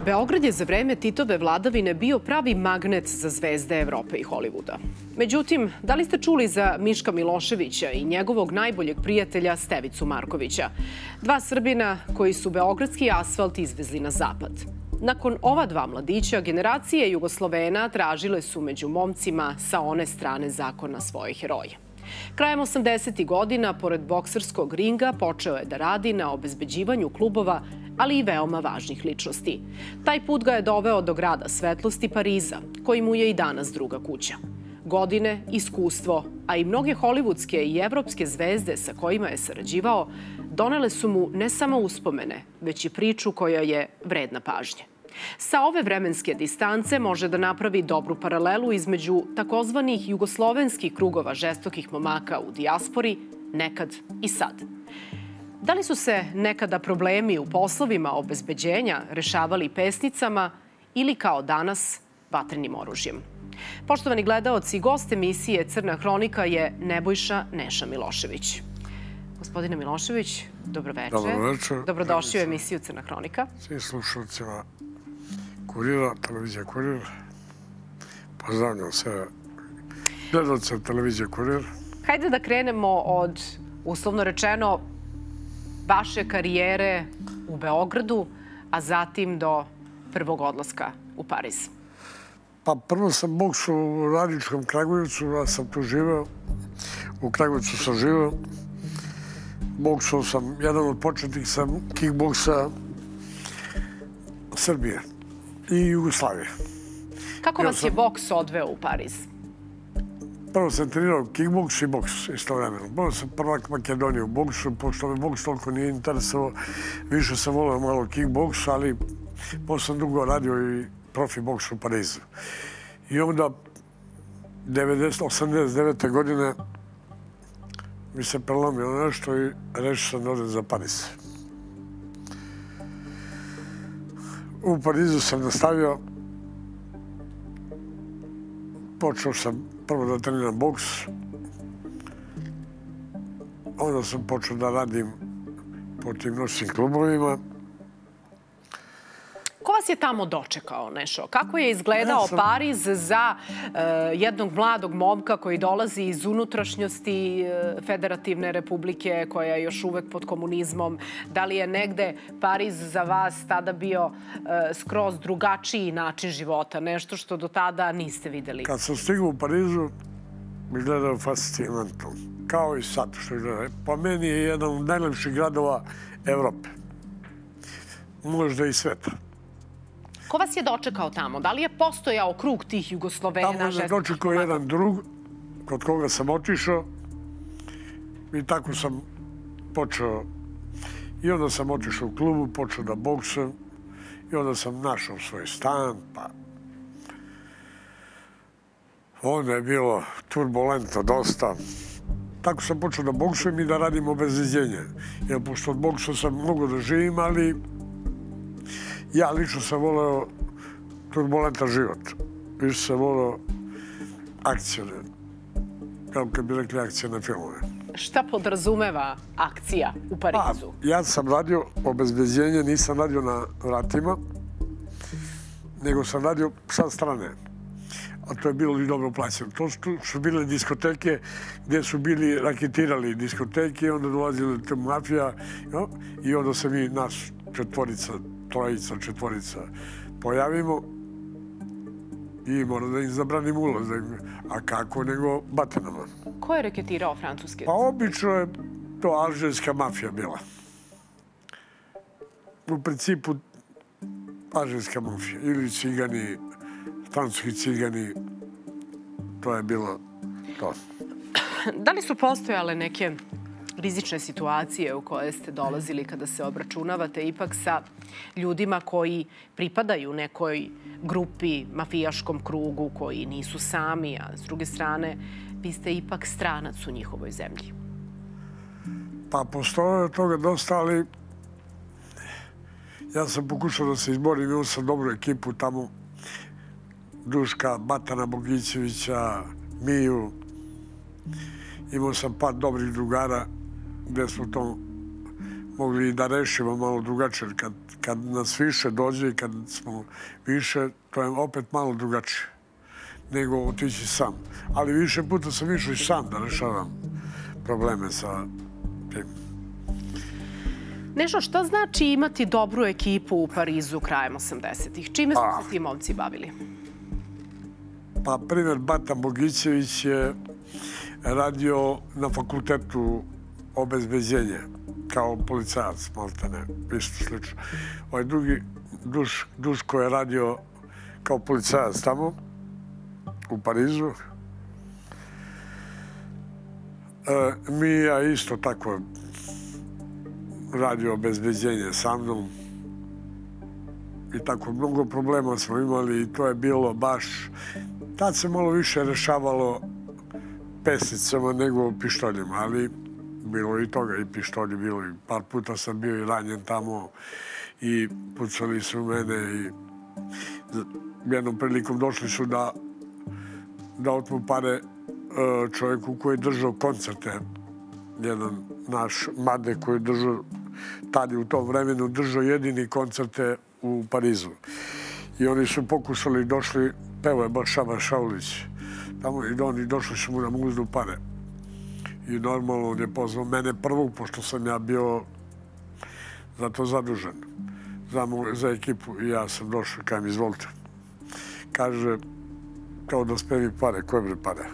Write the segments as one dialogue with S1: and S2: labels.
S1: Beograd je za vreme Titove vladavine bio pravi magnet za zvezde Evrope i Hollywooda. Međutim, da li ste čuli za Miška Miloševića i njegovog najboljeg prijatelja Stevicu Markovića? Dva Srbina koji su beogradski asfalt izvezli na zapad. Nakon ova dva mladića, generacije Jugoslovena tražile su među momcima sa one strane zakona svoje heroje. Krajem 80. godina, pored bokserskog ringa, počeo je da radi na obezbeđivanju klubova, ali i veoma važnih ličnosti. Taj put ga je doveo do grada svetlosti Pariza, koji mu je i danas druga kuća. Godine, iskustvo, a i mnoge hollywoodske i evropske zvezde sa kojima je sarađivao, donele su mu ne samo uspomene, već i priču koja je vredna pažnje. Sa ove vremenske distance može da napravi dobru paralelu između takozvanih jugoslovenskih krugova žestokih momaka u dijaspori, nekad i sad. Da li su se nekada problemi u poslovima obezbeđenja rešavali pesnicama ili kao danas vatrenim oružjem? Poštovani gledaoci, gost emisije Crna hronika je Nebojša Neša Milošević. Gospodine Milošević, dobroveče.
S2: Dobroveče.
S1: Dobrodošli u emisiju Crna hronika.
S2: Svim slušalcima Kurira, televizija Kurir. Pozdravljam se gledalce televizije Kurir.
S1: Hajde da krenemo od, uslovno rečeno, vaše karijere u Beogradu, a zatim do prvog odlaska u Pariz.
S2: Pa prvo sam boksu u Radničkom Kragujevcu, ja sam tu živeo. U Kragujevcu sam živeo. Boksao sam, jedan od početnih sam kickboksa Srbije i Jugoslavije.
S1: Kako vas je boks odveo u Pariz?
S2: Prvo sam trenirao kickboks i boks istovremeno. Prvo sam prvak Makedonije u boksu, pošto me boks toliko nije interesovao. Više sam volio malo kickboks, ali posle sam dugo radio i profi boks u Parizu. I onda 89. godine mi se prelomilo nešto i rešio sam da odem za Pariz. U Parizu sam nastavio. Počeo sam prvo da treniram boks. Onda sam počeo da radim po tim noćnim klubovima.
S1: Ko vas je tamo dočekao, Nešo? Kako je izgledao Pariz za jednog mladog momka koji dolazi iz unutrašnjosti Federativne republike, koja je još uvek pod komunizmom? Da li je negde Pariz za vas tada bio skroz drugačiji način života? Nešto što do tada niste videli?
S2: Kad sam stigao u Parizu, izgledao fascinantno. Kao i sad što izgleda. Po meni je jedan od najlepših gradova Evrope. Možda i sveta.
S1: Ko vas je dočekao tamo? Da li je postojao krug tih Jugoslovena?
S2: Tamo je dočekao jedan drug kod koga sam otišao i tako sam počeo. I onda sam otišao u klubu, počeo da boksujem i onda sam našao svoj stan. Onda je bilo turbulentno dosta. Tako sam počeo da boksujem i da radim obezbeđenje. Jer pošto od boksa sam mogo da živim, ali ja lično sam voleo turbulentan život. Više sam voleo akcijone. Kao kad bi rekli akcije na filmove.
S1: Šta podrazumeva akcija u Parizu?
S2: Ja sam radio obezbeđenje, nisam radio na vratima, nego sam radio sa strane. A to je bilo i dobro plaćeno. To su bile diskoteke gdje su bili raketirali diskoteke, onda dolazila mafija i onda se mi, nas četvorica, trojica, četvorica pojavimo i mora da im zabranim ulaz. A kako nego batenama.
S1: Ko je reketirao francuske?
S2: Pa obično je to alžirska mafija bila. U principu alžirska mafija. Ili cigani, francuski cigani. To je bilo to.
S1: Da li su postojale neke rizične situacije u koje ste dolazili kada se obračunavate ipak sa ljudima koji pripadaju nekoj grupi, mafijaškom krugu, koji nisu sami, a s druge strane vi ste ipak stranac u njihovoj zemlji?
S2: Pa postoje od toga dosta, ali ja sam pokušao da se izborim, imao sam dobru ekipu tamo. Duška, Batana Bogićevića, Miju. Imao sam par dobrih drugara gde smo to mogli da rešimo malo drugačije. Kad nas više dođe i kad smo više, to je opet malo drugačije nego otići sam. Ali više puta sam išao i sam da rešavam probleme sa tim.
S1: Nešo, šta znači imati dobru ekipu u Parizu krajem 80-ih? Čime su se ti momci bavili?
S2: Pa, primjer, Bata Bogićević je radio na fakultetu obezbeđenja kao policajac, maltene, isto slično. Ovaj drugi, Duško je radio kao policajac tamo, u Parizu. Mija isto tako radio obezbeđenje sa mnom. I tako mnogo problema smo imali i to je bilo baš... Tad se malo više rešavalo pesnicama nego pištoljima, ali bilo i toga, i pištolji bilo. I par puta sam bio i ranjen tamo i pucali su u mene i jednom prilikom došli su da otmu pare čovjeku koji je držao koncerte. Jedan naš Made koji je držao, tad je u tom vremenu držao jedini koncerte u Parizu. I oni su pokušali, došli, pevo je baš Šaba Šaulić, tamo i oni došli su mu da mu uzdu pare. I normalno on je pozvao mene prvog, pošto sam ja bio za to zadužen, za ekipu. I ja sam došao, kajem, izvolite. Kaže, kao da spevi pare, koje bre pare?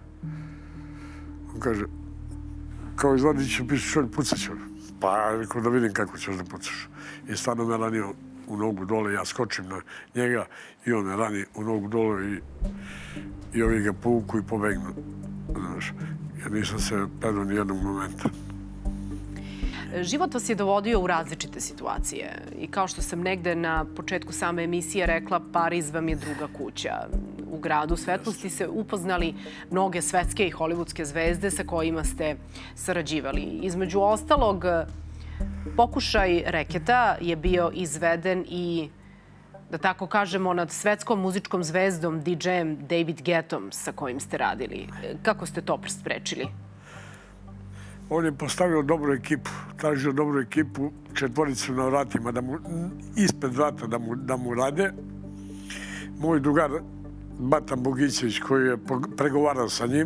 S2: On kaže, kao izvadit ću pištolj, pucat ću. Pa, rekao da vidim kako ćeš da pucaš. I stvarno me ranio u nogu dole, ja skočim na njega i on me rani u nogu dole i ovi ga povuku i pobegnu. Znaš, jer nisam se predao ni jednog momenta.
S1: Život vas je dovodio u različite situacije i kao što sam negde na početku same emisije rekla, Pariz vam je druga kuća. U gradu svetlosti se upoznali mnoge svetske i hollywoodske zvezde sa kojima ste sarađivali. Između ostalog, pokušaj reketa je bio izveden i, da tako kažemo, nad svetskom muzičkom zvezdom DJ-em David Guettom sa kojim ste radili. Kako ste to sprečili?
S2: On je postavio dobru ekipu, tražio dobru ekipu, četvoricu na vratima, ispred vrata da mu rade. Moj drugar, Bata Bogićević, koji je pregovarao sa njim,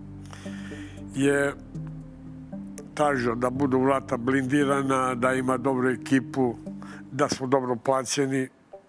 S2: je tražio da budu vrata blindirana, da ima dobru ekipu, da smo dobro plaćeni.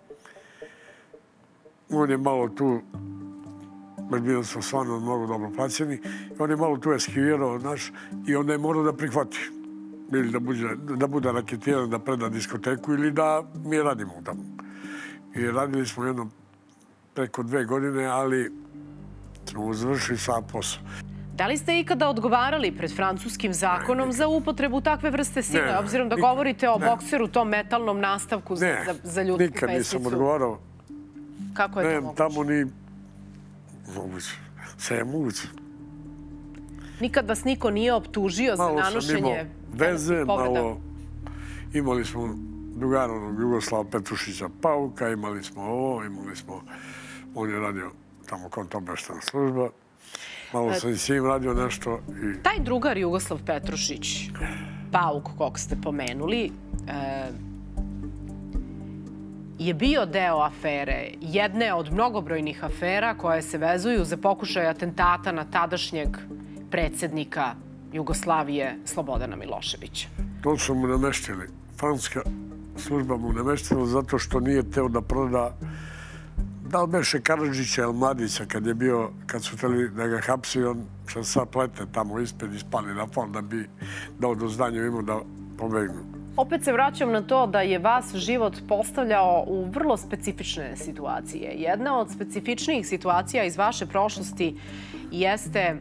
S2: On je malo tu, bili smo stvarno mnogo dobro plaćeni, on je malo tu eskivirao, znaš, i onda je morao da prihvati. Ili da bude raketiran, da preda diskoteku ili da mi radimo tamo. I radili smo jedno preko 2 godine, ali smo završili sam posao.
S1: Da li ste ikada odgovarali pred francuskim zakonom za upotrebu takve vrste sile, obzirom da govorite o bokseru, tom metalnom nastavku za ljudsku pesnicu?
S2: Ne, nikad nisam odgovarao.
S1: Kako je to moguće?
S2: Tamo ni... Moguće. Sve je moguće.
S1: Nikad vas niko nije optužio za nanošenje
S2: povreda? Veze, malo... Imali smo drugara Jugoslava Petrušića Pauka, imali smo ovo, imali smo... On je radio tamo kontraobaveštajna služba. Malo sam i s njim radio nešto i...
S1: Taj drugar Jugoslav Petrušić, Pauk, kog ste pomenuli, je bio deo afere, jedne od mnogobrojnih afera koje se vezuju za pokušaj atentata na tadašnjeg predsjednika Jugoslavije Slobodana Miloševića. To
S2: su mu nameštili. Francuska služba mu nameštila zato što nije teo da proda da li beše Karadžića ili Mladića kad su htjeli da ga hapsi, on se sad plete tamo ispred i spali na fol da bi dao do zdanja imao da pobegnu.
S1: Opet se vraćam na to da je vas život postavljao u vrlo specifične situacije. Jedna od specifičnijih situacija iz vaše prošlosti jeste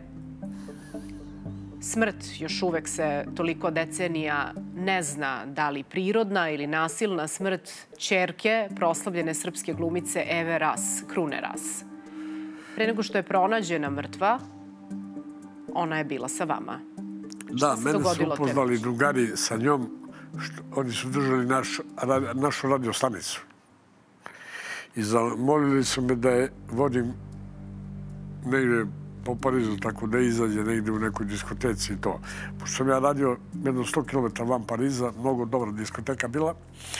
S1: smrt. Još uvek se toliko decenija ne zna da li prirodna ili nasilna smrt ćerke proslavljene srpske glumice Eve Ras, Krune Ras. Pre nego što je pronađena mrtva, ona je bila sa vama.
S2: Da, mene su upoznali drugari sa njom. Oni su držali našu radiostanicu. I zamolili su me da je vodim negdje po Parizu, tako da izađe negde u nekoj diskoteci i to. Pošto sam ja radio jedno 100 km van Pariza, mnogo dobra diskoteka bila.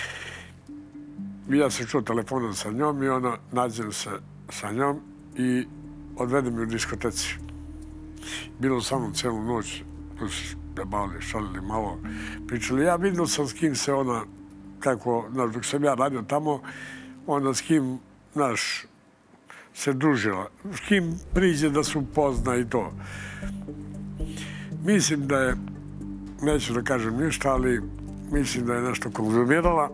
S2: I ja sam čuo telefonom sa njom i ona nađem se sa njom i odvedem je u diskoteci. Bilo sa mnom celu noć, tu se bavili, šalili malo, pričali. Ja vidio sam s kim se ona, kako, znaš, dok sam ja radio tamo, onda s kim, znaš, se družila. S kim priđe da se upozna i to. Mislim da je, neću da kažem ništa, ali mislim da je nešto konzumirala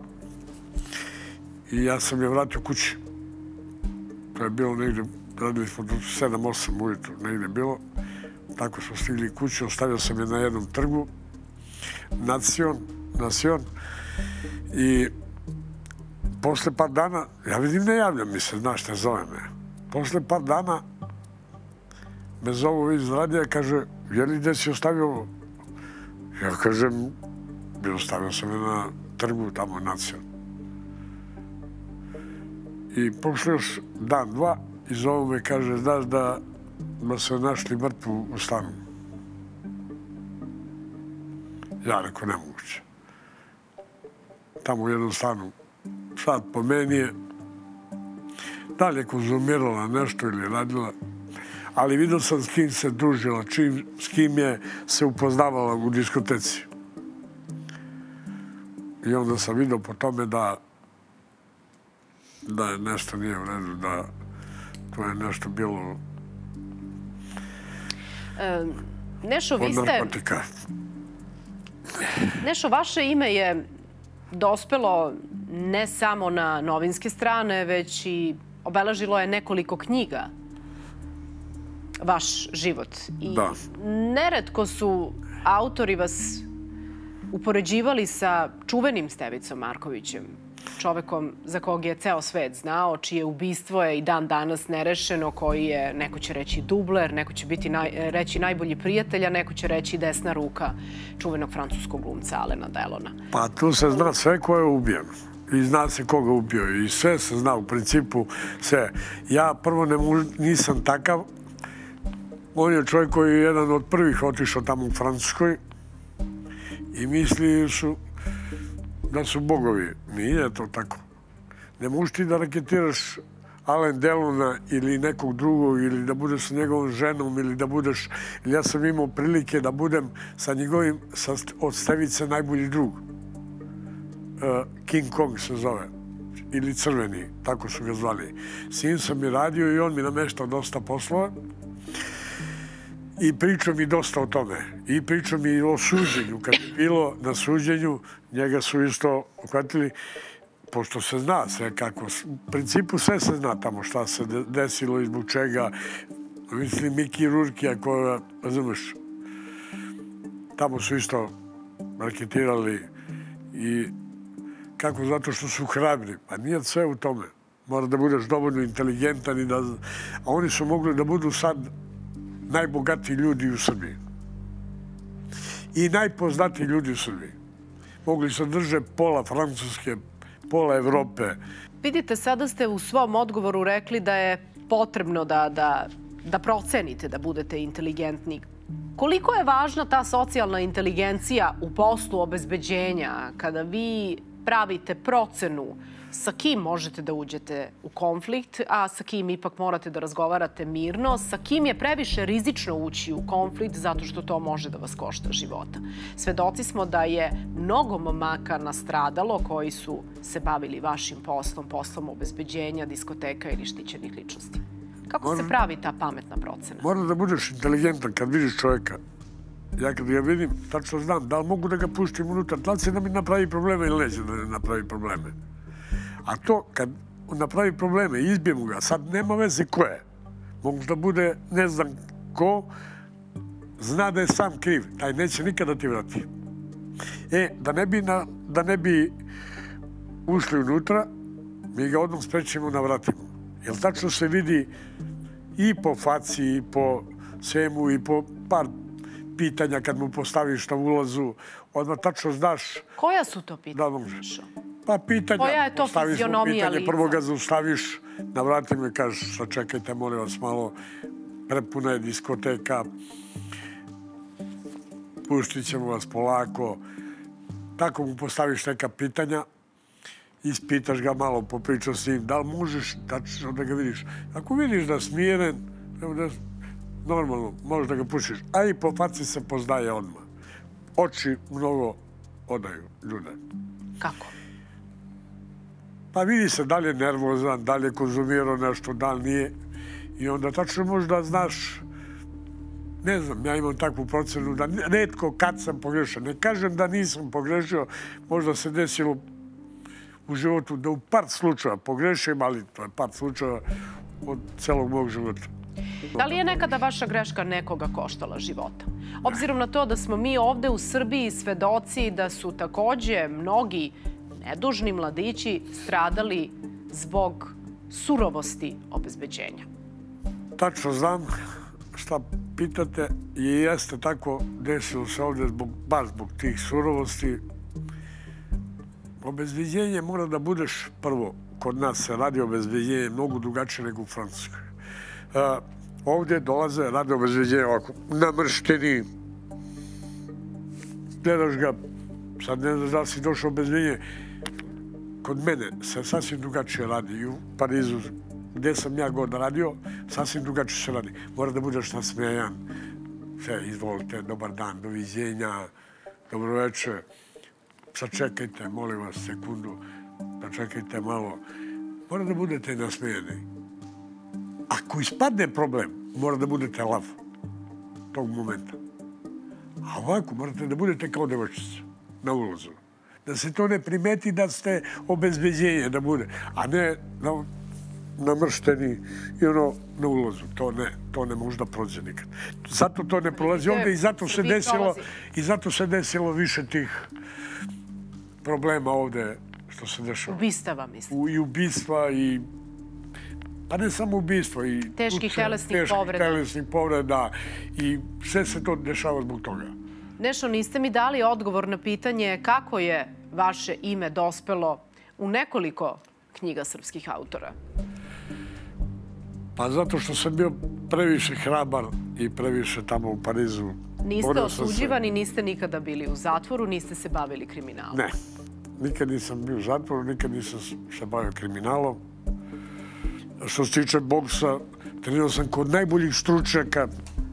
S2: i ja sam je vratio kući. To je bilo negdje, radili smo do 7-8 ujutru, negdje bilo. Tako smo stigli kući, ostavio sam je na jednom trgu, Nacion, i posle par dana, ja vidim ne javljam mi se, znaš, ne zove me. Posle par dana me zovu iz radija i kaže, je li gde si ostavio ovo? Ja kažem, ostavio sam je na trgu, tamo Nacion. I prošlo još dan, dva, i zovu me i kaže, znaš da se našli mrtvu u stanu. Ja rekao, nemoguće. Tamo u jednom stanu. Sad po meni je da li je konzumirala nešto ili radila, ali vidio sam s kim se družila, s kim je se upoznavala u diskoteci. I onda sam vidio po tome da nešto nije u redu, da to je nešto bilo
S1: Nešo, vi
S2: od narkotika.
S1: Nešo, vaše ime je dospelo ne samo na novinske strane, već i obeležilo je nekoliko knjiga vaš život. I neretko su autori vas upoređivali sa čuvenim Stevicom Markovićem, čovekom za kog je ceo svet znao, čije ubistvo je i dan danas nerešeno, koji je, neko će reći dubler, neko će reći najbolji prijatelj, a neko će reći desna ruka čuvenog francuskog glumca Alena Delona.
S2: Pa tu se zna sve ko je ubijen. I zna se koga ubio. I sve se zna u principu sve. Ja prvo nisam takav. On je čovjek koji je jedan od prvih otišao tamo u Francuskoj i mislili su da su bogovi. Nije to tako. Ne možeš ti da raketiraš Alen Delona ili nekog drugog ili da budeš sa njegovom ženom ili da budeš... Ja sam imao prilike da budem sa njegovim, od Stevice, najbolji drug. King Kong se zove. Ili Crveni, tako su ga zvali. S njim sam i radio i on mi nameštao dosta poslova. I pričao mi dosta o tome. I pričao mi o suđenju. Kad je bilo na suđenju, njega su isto uhvatili, pošto se zna sve kako. U principu sve se zna tamo šta se desilo i zbog čega. Mislim, Miki Rurkija koja, razumeš, tamo su isto raketirali i kako? Zato što su hrabri. Pa nije sve u tome. Mora da budeš dovoljno inteligentan i da... A oni su mogli da budu sad najbogatiji ljudi u Srbiji. I najpoznatiji ljudi u Srbiji. Mogli se drže pola Francuske, pola Evrope.
S1: Vidite, sada ste u svom odgovoru rekli da je potrebno da procenite da budete inteligentni. Koliko je važna ta socijalna inteligencija u poslu obezbeđenja kada vi pravite procenu sa kim možete da uđete u konflikt, a sa kim ipak morate da razgovarate mirno, sa kim je previše rizično ući u konflikt zato što to može da vas košta života. Svedoci smo da je mnogo momaka nastradalo koji su se bavili vašim poslom, poslom obezbeđenja, diskoteka ili štićenih ličnosti. Kako se pravi ta pametna procena?
S2: Mora da budeš inteligentan kad vidiš čovjeka. Ja kad ga vidim, tačno znam da li mogu da ga puštim unutar, da li će da mi napravi probleme ili neće da napravi probleme. A to, kad napravi probleme, izbijemo ga, sad nema veze ko je. Mogu da bude ne znam ko, zna da je sam kriv, taj neće nikada ti vrati. Da ne bi ušli unutra, mi ga odmah sprečimo na vratimo. Jer tačno se vidi i po faci, i po svemu, i po par pitanja kad mu postaviš na ulazu, odmah tačno znaš...
S1: Koja su to pitanja?
S2: Pa pitanja.
S1: Koja je to fizionomija lica?
S2: Prvo ga zaustaviš na vratima i kažeš, sačekajte, molim vas malo, prepuna je diskoteka, puštit ćemo vas polako. Tako mu postaviš neka pitanja, ispitaš ga malo, popričaš s njim, da li možeš tačno da ga vidiš. Ako vidiš da je smiren, normalno, možeš da ga pušiš. A i po faci se poznaje odmah. Oči mnogo odaju ljude.
S1: Kako?
S2: Pa vidi se da li je nervozan, da li je konzumirao nešto, da li nije. I onda tačno možeš da znaš, ne znam, ja imam takvu procenu da retko kad sam pogrešio. Ne kažem da nisam pogrešio, možda se desilo u životu da u par slučaja pogrešim, ali to je par slučaja od celog mog života.
S1: Da li je nekada vaša greška nekoga koštala života? Obzirom na to da smo mi ovde u Srbiji svedoci da su takođe mnogi nedužni mladići stradali zbog surovosti obezbeđenja.
S2: Tačno znam šta pitate i jeste tako desilo se ovde baš zbog tih surovosti. Obezbeđenje mora da budeš prvo. Kod nas se radi obezbeđenje mnogo drugačije nego u Francuskoj. Ovdje dolaze, radi obezbeđenje ovako, namršteni. Gledaš ga, sad ne znaš da li si došao obezbeđenje. Kod mene se sasvim drugačije radi i u Parizu, gde sam ja god radio, sasvim drugačije se radi. Mora da budeš nasmejan. Sve, izvolite, dobar dan, doviđenja, dobroveče. Sačekajte, molim vas, sekundu, sačekajte malo. Mora da budete nasmejeni. Ako ispadne problem, mora da budete lav tog momenta. A ovako, morate da budete kao devojčica na ulazu. Da se to ne primeti da ste obezbeđenje, da bude. A ne namršteni i ono na ulazu. To ne može da prođe nikad. Zato to ne prolazi ovde i zato se desilo više tih problema ovde što se dešava.
S1: Ubistava, mislim.
S2: I ubistva i... Pa ne samo ubistva i...
S1: Teških telesnih
S2: povreda i sve se to dešava zbog toga.
S1: Nešo, niste mi dali odgovor na pitanje kako je vaše ime dospelo u nekoliko knjiga srpskih autora.
S2: Pa zato što sam bio previše hrabar i previše tamo u Parizu.
S1: Niste osuđivani, niste nikada bili u zatvoru, niste se bavili kriminalom?
S2: Ne. Nikad nisam bio u zatvoru, nikad nisam se bavio kriminalom. Što se tiče boksa, trenirao sam kod najboljih stručnjaka,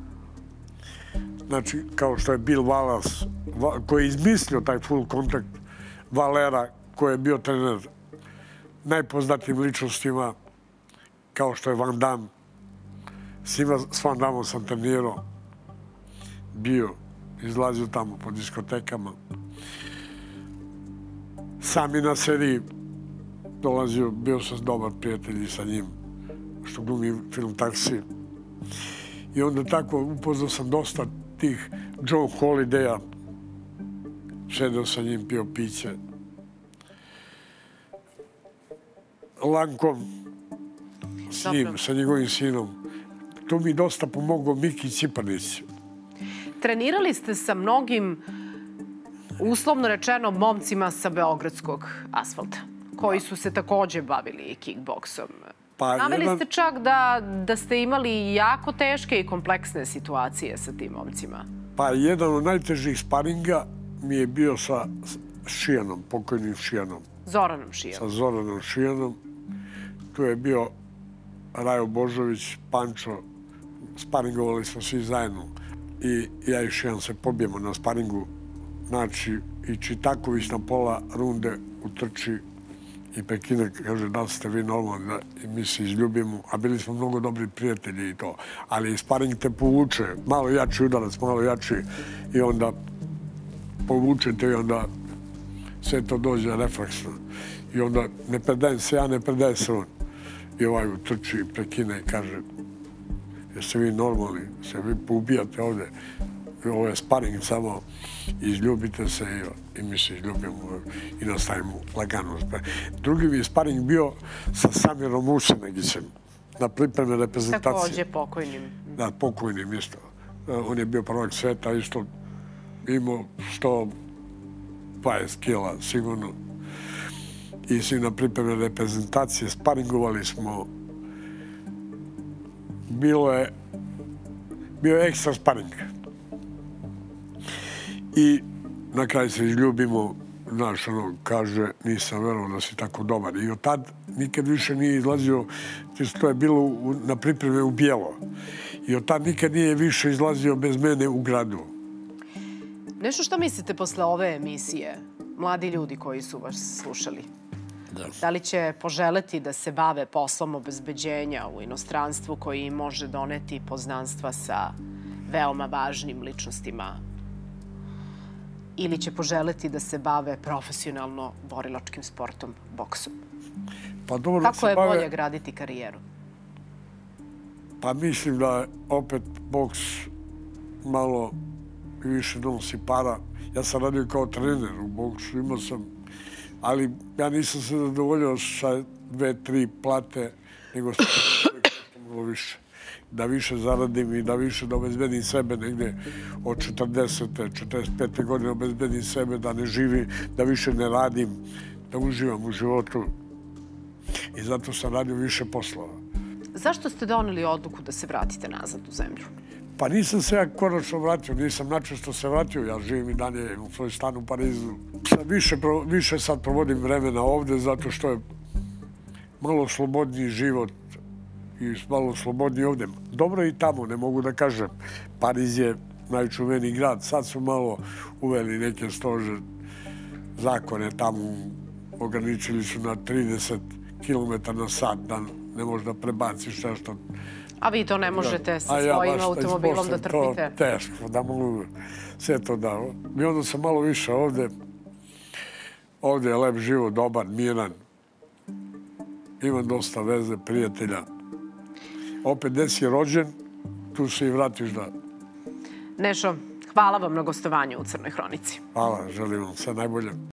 S2: znači kao što je Bill Wallace, koji je izmislio taj full contact, Valera, koji je bio trener najpoznatijim ličnostima, kao što je Van Damme. S Van Dammom sam trenirao, bio, izlazio tamo po diskotekama. Sam i na seriji dolazio, bio sam dobar prijatelj sa njim, što glumi film Taxi. I onda tako upoznao sam dosta tih John Holidaya, sedeo sa njim, pio piće. Lankom, s njim, sa njegovim sinom. To mi dosta pomogao Miki Cipanić.
S1: Trenirali ste sa mnogim, uslovno rečeno, momcima sa beogradskog asfalta, koji su se takođe bavili kickboksom. Naveli ste čak da ste imali jako teške i kompleksne situacije sa tim momcima.
S2: Pa jedan od najtežih sparinga mi je bio sa Šijanom, pokojnim Šijanom.
S1: Zoranom Šijanom.
S2: Sa Zoranom Šijanom. Tu je bio Rajo Božović, Pančo. Sparingovali smo svi zajedno. I ja i Šijan se pobijemo na sparingu. Znači, i Čitaković na pola runde utrči i prekine, kaže, da li ste vi normalni, i mi se izljubimo, a bili smo mnogo dobri prijatelji i to. Ali sparing te povuče, malo jači udarac, malo jači, i onda povučete i onda sve to dođe refleksno. I onda ne predajem se ja, ne predaje se on. I ovaj utrči, prekine i kaže, jeste vi normalni, se vi poubijate ovde. Ovo je sparing, samo izljubite se i mi se izljubimo i nastavimo lagano. Drugi mi je sparing bio sa Samirom Usenegićem na pripreme reprezentacije.
S1: Takođe pokojnim.
S2: Da, pokojnim isto. On je bio prvak sveta, isto imao 120 kila sigurno. I svi na pripreme reprezentacije sparingovali smo. Bilo je bio je ekstra sparing. I na kraju se izljubimo, znaš, ono, kaže, nisam verovao da si tako dobar. I od tad nikad više nije izlazio, to je bilo na pripreme u bijelo. I od tad nikad nije više izlazio bez mene u gradu.
S1: Nešto što mislite posle ove emisije, mladi ljudi koji su vas slušali? Da li će poželeti da se bave poslom obezbeđenja u inostranstvu koji im može doneti poznanstva sa veoma važnim ličnostima? Ili će poželeti da se bave profesionalno borilačkim sportom, boksom? Kako je bolje graditi karijeru?
S2: Pa mislim da opet boks malo više donosi para. Ja sam radio kao trener u boksu, imao sam, ali ja nisam se zadovoljio sa 2-3 plate, nego sam malo više. Da više zaradim i da više da obezbedim sebe negde od 40. 45. godine obezbedim sebe, da ne živim, da više ne radim, da uživam u životu. I zato sam radio više poslova.
S1: Zašto ste doneli odluku da se vratite nazad u zemlju?
S2: Pa nisam se ja konačno vratio, nisam načesto se vratio. Ja živim i dalje u svoj stan u Parizu. Više sad provodim vremena ovde zato što je malo slobodniji život i malo slobodniji ovde. Dobro je i tamo, ne mogu da kažem. Pariz je najčuveniji grad. Sad su malo uveli neke strože zakone tamo. Ograničili su na 30 km na sat, da ne možeš da prebaciš nešto.
S1: A vi to ne možete sa svojim automobilom da trpite?
S2: To teško, da mogu sve to da... I onda sam malo više ovde. Ovde je lep život, dobar, miran. Imam dosta veze, prijatelja. Opet, gde si rođen, tu se i vratiš da...
S1: Nešo, hvala vam na gostovanju u Crnoj hronici.
S2: Hvala, želim vam sve najbolje.